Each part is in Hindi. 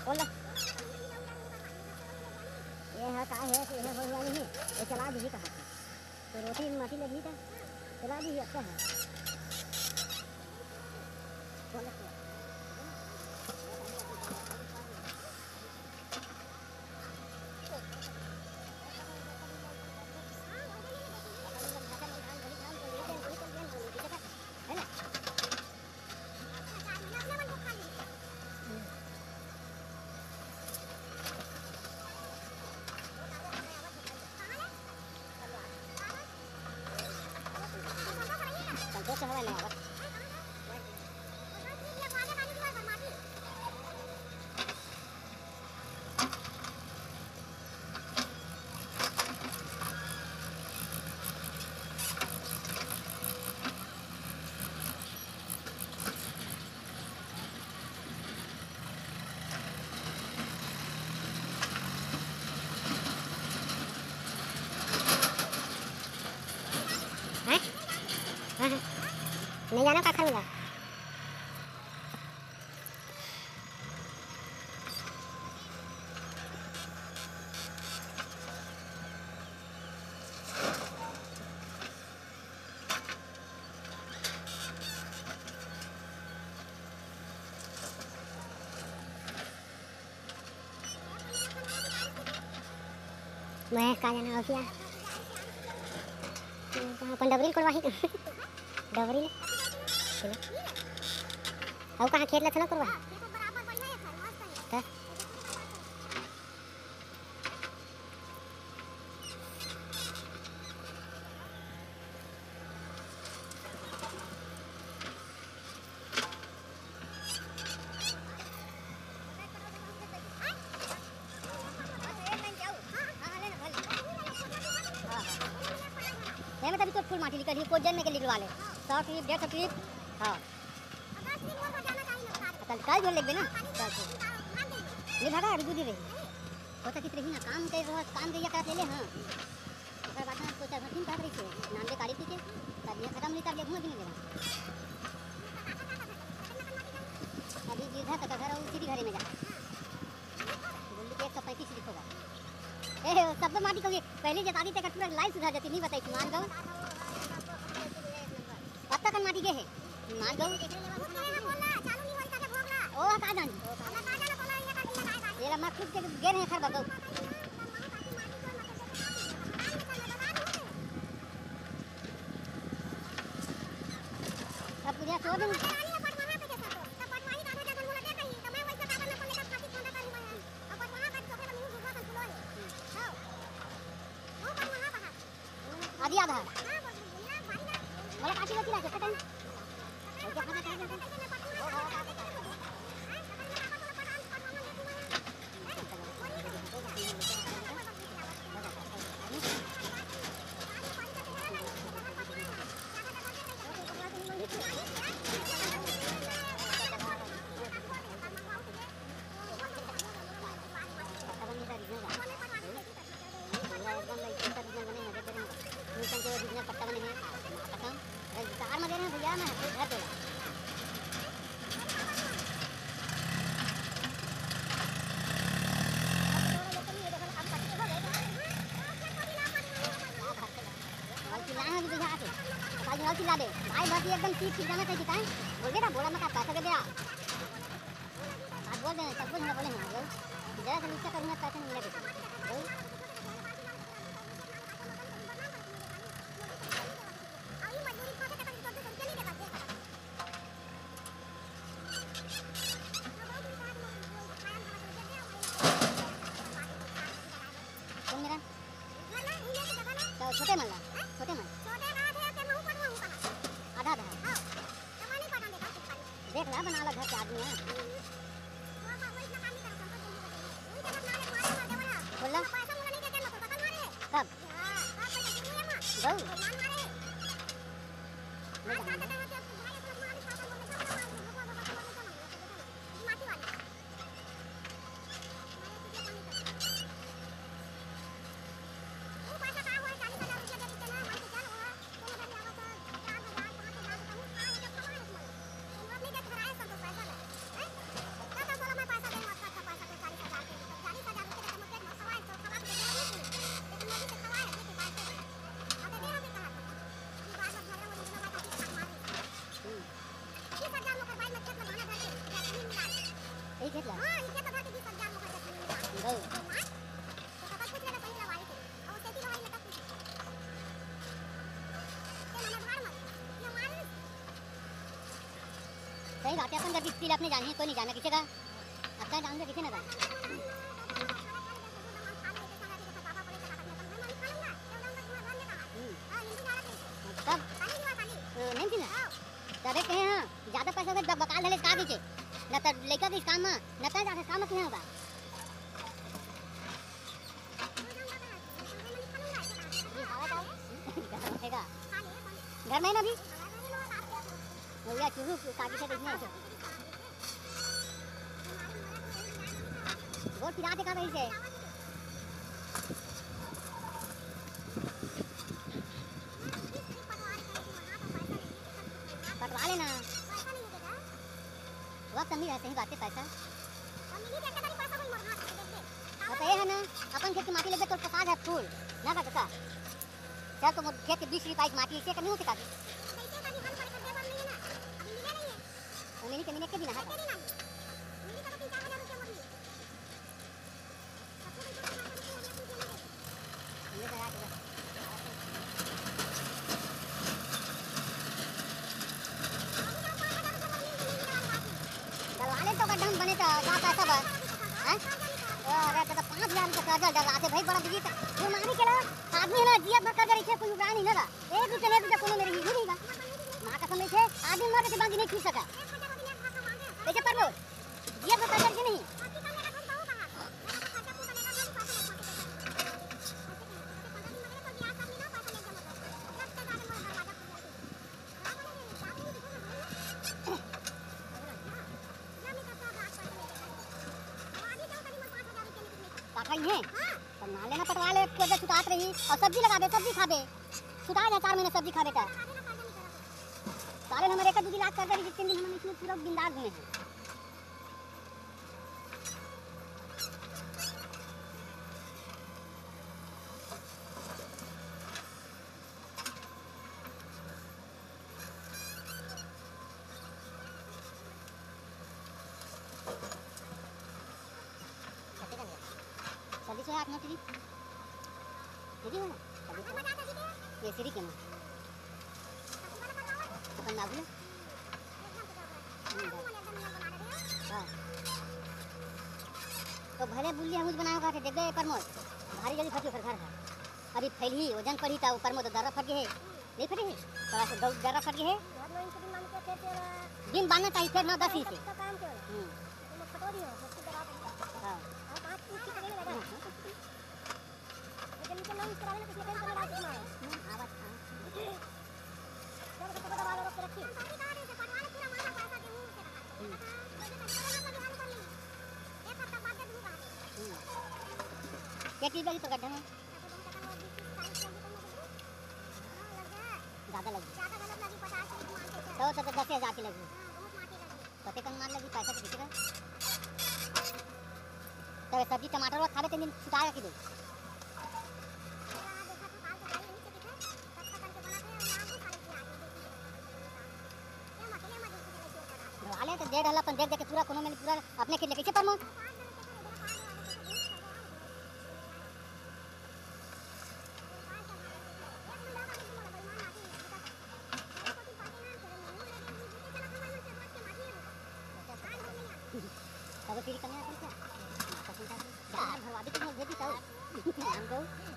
बोला ये है का है कि ये हो गया नहीं ये चला दी कहाँ तो रोटी माटी लगी था चला दी अच्छा है बोला संतोष हवा नहीं आवा नहीं जाना का खाऊंगा मैं का जाना हो क्या अपन डबरी करवाही डबरी और कहाँ खेत ला था ना करवा मैं तभी तो फुल माटी निकली को जन्म के निकलवा ले 100 ट्रिप 150 ट्रिप हाँ कल जो लेबे ना नहीं भागा अभी दूधी रही होता कित रही ना काम कर रहा काम करिया कर ले हां ओकर बाद ना तो 4 दिन कर रही छे नाम दे काड़ी पी के तब ये खत्म नहीं तब ले घूम भी नहीं लेगा अभी जीधा तक घर और सीधी घरे में जा बोली के 135 लिखोगा ए सब तो माटी को पहले जता दी तक पूरा लाइफ सुधार जाती नहीं बताई मान गौ पत्ता कन माटी के है मान गौ ओ का जान ये ला खुद के गेर है खर बाबू अब पूरा सो दिन आधी आधा मला काठी लगी राहते पटन ओके खाता काय पट्टा बने हैं पता कार में दे रहे हैं भैया मैं घर पे ला दे भाई बस एकदम ठीक ठीक जाना चाहिए टाइम बोल दे ना बोला मैं पैसा दे दे आप बोल दे सब कुछ ना बोले हैं लोग जरा सा नीचे करूंगा पैसा नहीं मिलेगा छोटे मल्ला छोटे मल आधा आधा देख ला बना ला घर के आदमी है बोला कब गौ यही खेत ला सही बात है। अपन जब स्किल अपने जाने कोई नहीं जाना किसी का, अपना जान किसी ना तब नहीं थी ना तब एक कहे हाँ ज़्यादा पैसा अगर बकाल धले का दीजिए न तो लड़का के इस काम में न तो ज़्यादा काम में होगा। घर में ना भी भैया चूरू कागी से देखने बहुत पिरा देखा रही से पटवा लेना वक्त नहीं रहते ही बातें पैसा तो ये है ना अपन खेत की माटी लगे तो पका है फूल ना का कका चल तो खेत के 20 रुपये माटी इसे करनी होती काकी मिली के मिले के बिना है दलवाले तो गड्ढा बने तो का पैसा बस हैं अरे तो 5000 का कर्जा डराते भाई बड़ा बिजी था जो मारी के आदमी ना जिया भर कर्जा रखे कोई उड़ा नहीं लगा एक रुपया कोनो मेरे ही नहीं मां का समझ है आदमी मर के बाकी नहीं खींच सका कैसे पर लो जिया भर कर्जा के नहीं है तो ना लेना पटवा ले कोई सुतात रही और सब्जी लगा दे सब्जी खा दे सुता जा 4 महीने सब्जी खा बेटा सारे हमारे 1-2 लाख कर दे 3 दिन हम इसमें पूरा बिंदास घूमे हैं। सब्जी से 8 नौकरी दीदी हो ना ये सीरी के ना अपन ना भूले हां तो भले बुल्ली हम बनाओ का देख गए परमोद भारी जल्दी फटी घर है अभी फैली वजन पड़ी था ऊपर में तो दर्रा फट गए नहीं फटे है थोड़ा सा दर्रा फट गए दिन बांधना चाहिए फिर 9-10 ही से हां खेती लगी तो गड्ढे में ज़्यादा लगी 10,000 की लगी पते कम मार लगी पैसा तो किसी का तब सब्जी टमाटर और खावे 3 दिन सुखाया कि दो वाले तो देख हला अपन देख के पूरा कोनो में पूरा अपने खेत कैसे परमो तब फिर करना है क्या माता चिंता यार भरवा दे तुम भेजी तो हमको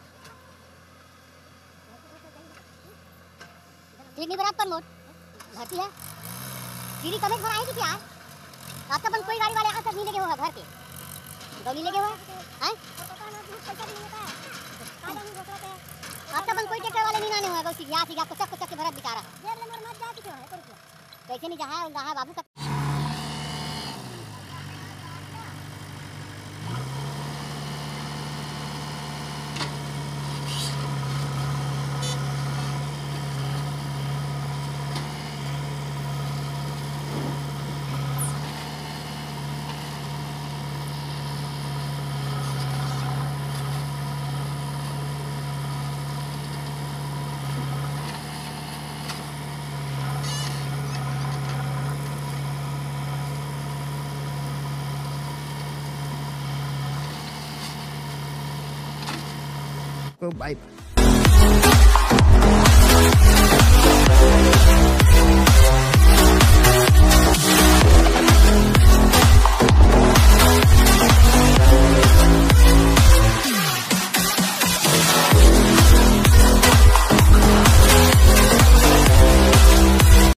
ठीक नहीं बराबर मोट भरती है सीरी कमेज भराएगी क्या आप तो अपन कोई गाड़ी वाले यहाँ तक नहीं लगे होगा घर के गौली लगे हुआ हैं आप तो अपन कोई ट्रैक्टर वाले नहीं आने होगा गौसी यहाँ से आपको चक्कर चक्कर भरत बेचारा कैसे नहीं जहाँ बाबू का को बाय बाय।